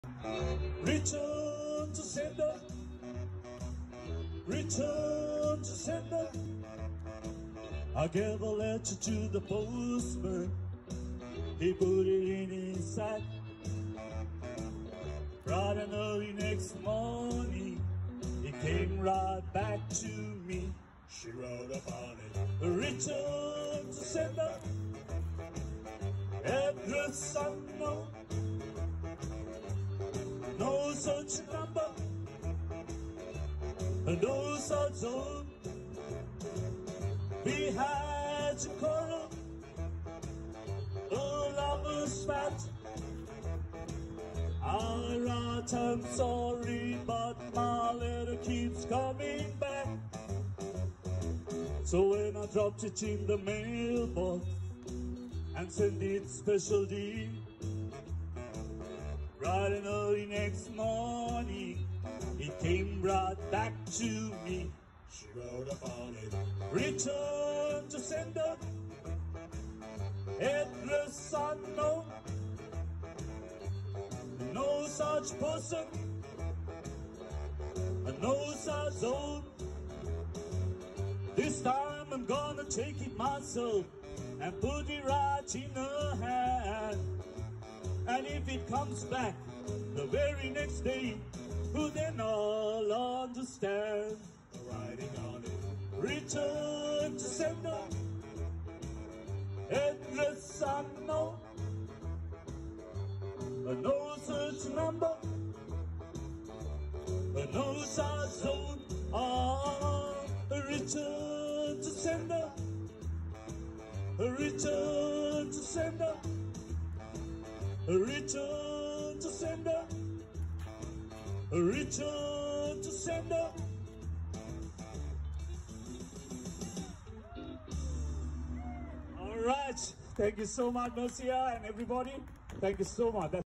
Return to sender. Return to sender. I gave a letter to the postman. He put it in his sack. Bright and early next morning, he came right back to me. She wrote upon it, return to sender. Address unknown. No such number, no such zone. We had to quarrel, all of us spat. I write, I'm sorry, but my letter keeps coming back. So when I dropped it in the mailbox and sent it special D, bright and early next morning, it came right back to me. She wrote upon it, return to sender. Address unknown. No such person, no such zone. This time I'm gonna take it myself and put it right in her hand. And if it comes back the very next day, then I'll understand. Writing on it, return to sender. Address unknown. No such number, no such zone. Return to sender. Return to sender. Return to sender. Return to sender. All right. Thank you so much, Mercia and everybody. Thank you so much.